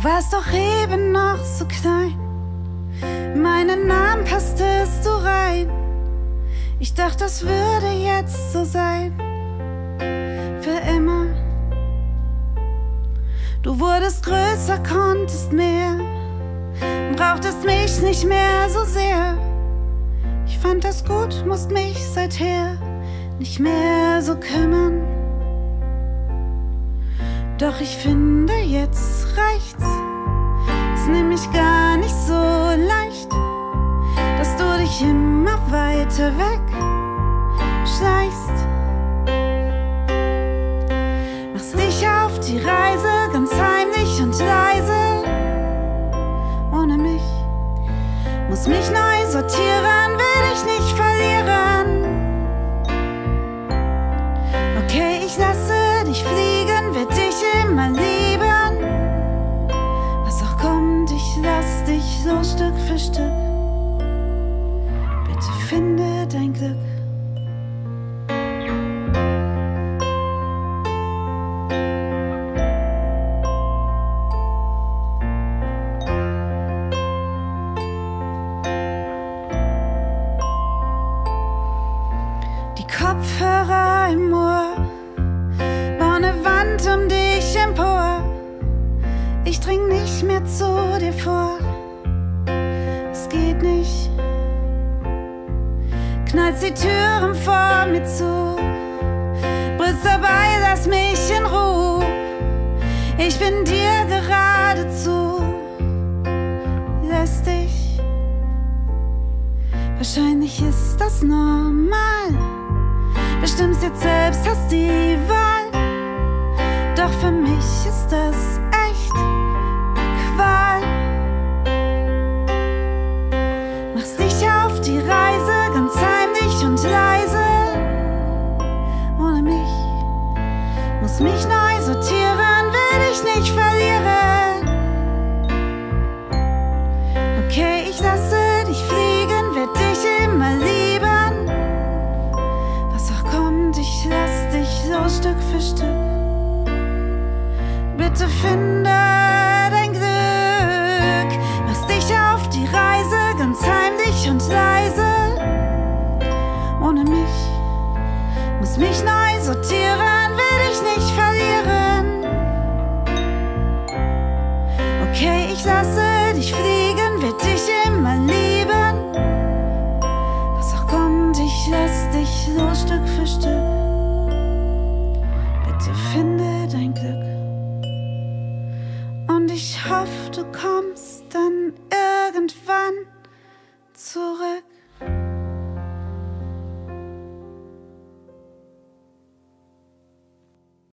warst doch eben noch so klein, in meinen Namen passtest du rein. Ich dachte, das würde jetzt so sein, für immer. Du wurdest größer, konntest mehr, brauchtest mich nicht mehr so sehr. Ich fand das gut, musst mich seither nicht mehr so kümmern. Doch ich finde, jetzt reicht's. Ist nämlich gar nicht so leicht, dass du dich immer weiter weg schleichst. Machst dich auf die Reise, ganz heimlich und leise. Ohne mich, muss mich neu sortieren, will dich nicht verlieren. Okay, ich lasse dich fliegen, werd dich immer lieben. Was auch kommt, ich lass dich so Stück für Stück. Bitte finde dein Glück. Die Kopfhörer im Ohr bauen eine Wand um dich empor. Ich dring nicht mehr zu dir vor, es geht nicht. Knallst die Türen vor mir zu, brüllst dabei, lass mich in Ruhe. Ich bin dir geradezu lästig. Wahrscheinlich ist das normal, bestimmst jetzt selbst, hast die Wahl. Doch für mich ist das echt Qual. Machst dich auf die Reise, ganz heimlich und leise. Ohne mich, muss mich neu sortieren, will dich nicht verlieren. Okay, ich lasse dich fliegen, werd dich immer lieben. Was auch kommt, ich lass dich so Stück für Stück. Bitte finde dein Glück. Machst dich auf die Reise, ganz heimlich und leise. Ohne mich, muss mich neu sortieren, will dich nicht verlieren. Okay, ich lasse dich fliegen, werd dich immer lieben. Was auch kommt, ich lass dich so Stück für Stück. Bitte finde dein Glück. Und ich hoffe, du kommst